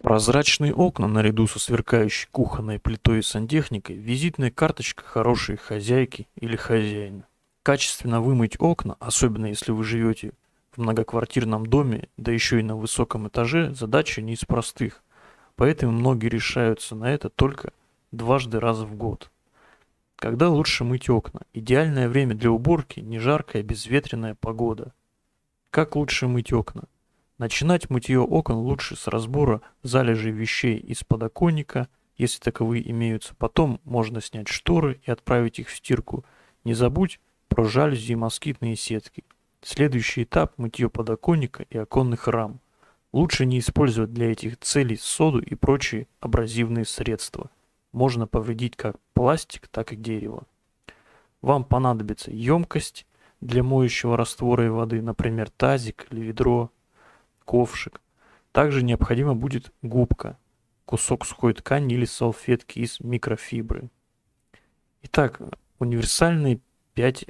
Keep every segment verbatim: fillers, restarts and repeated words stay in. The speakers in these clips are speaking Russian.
Прозрачные окна наряду со сверкающей кухонной плитой и сантехникой — визитная карточка хорошей хозяйки или хозяина. Качественно вымыть окна, особенно если вы живете в многоквартирном доме, да еще и на высоком этаже, задача не из простых. Поэтому многие решаются на это только дважды раз в год. Когда лучше мыть окна? Идеальное время для уборки — не жаркая безветренная погода. Как лучше мыть окна? Начинать мытье окон лучше с разбора залежей вещей из подоконника, если таковые имеются. Потом можно снять шторы и отправить их в стирку. Не забудь про жалюзи и москитные сетки. Следующий этап — мытье подоконника и оконных рам. Лучше не использовать для этих целей соду и прочие абразивные средства. Можно повредить как пластик, так и дерево. Вам понадобится емкость для моющего раствора и воды, например, тазик или ведро, ковшик. Также необходима будет губка, кусок сухой ткани или салфетки из микрофибры. Итак, универсальные пять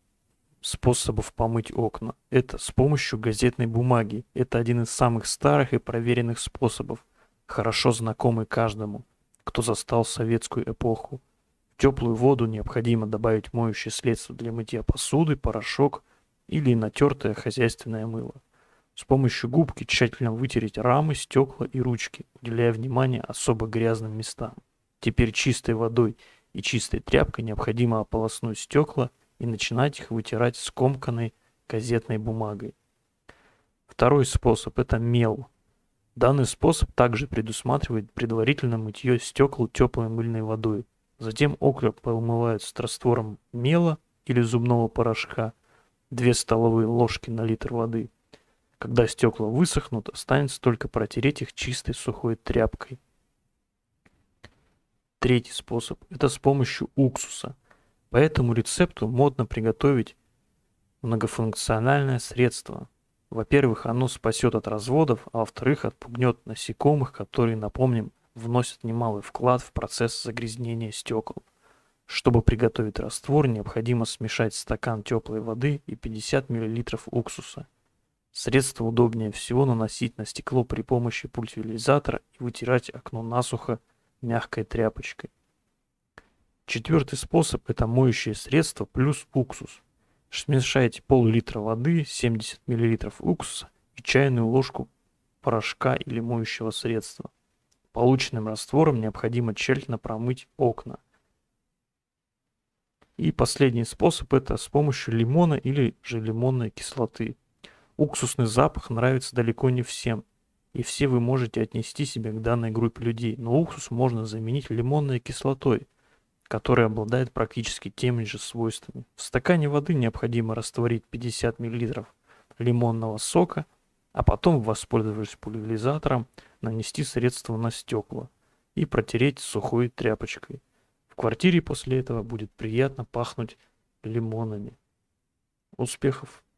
способов помыть окна. Это с помощью газетной бумаги. Это один из самых старых и проверенных способов, хорошо знакомый каждому, кто застал советскую эпоху. В теплую воду необходимо добавить моющее средство для мытья посуды, порошок или натертое хозяйственное мыло. С помощью губки тщательно вытереть рамы, стекла и ручки, уделяя внимание особо грязным местам. Теперь чистой водой и чистой тряпкой необходимо ополоснуть стекла и начинать их вытирать скомканной газетной бумагой. Второй способ — это мел. Данный способ также предусматривает предварительное мытье стекол теплой мыльной водой. Затем окна промывают с раствором мела или зубного порошка, две столовые ложки на литр воды. Когда стекла высохнут, останется только протереть их чистой сухой тряпкой. Третий способ — это с помощью уксуса. По этому рецепту модно приготовить многофункциональное средство. Во-первых, оно спасет от разводов, а во-вторых, отпугнет насекомых, которые, напомним, вносят немалый вклад в процесс загрязнения стекол. Чтобы приготовить раствор, необходимо смешать стакан теплой воды и пятьдесят миллилитров уксуса. Средство удобнее всего наносить на стекло при помощи пульверизатора и вытирать окно насухо мягкой тряпочкой. Четвертый способ — это моющее средство плюс уксус. Смешайте пол-литра воды, семьдесят миллилитров уксуса и чайную ложку порошка или моющего средства. Полученным раствором необходимо тщательно промыть окна. И последний способ — это с помощью лимона или же лимонной кислоты. Уксусный запах нравится далеко не всем, и все вы можете отнести себя к данной группе людей, но уксус можно заменить лимонной кислотой, которая обладает практически теми же свойствами. В стакане воды необходимо растворить пятьдесят миллилитров лимонного сока, а потом, воспользовавшись пульверизатором, нанести средство на стекла и протереть сухой тряпочкой. В квартире после этого будет приятно пахнуть лимонами. Успехов!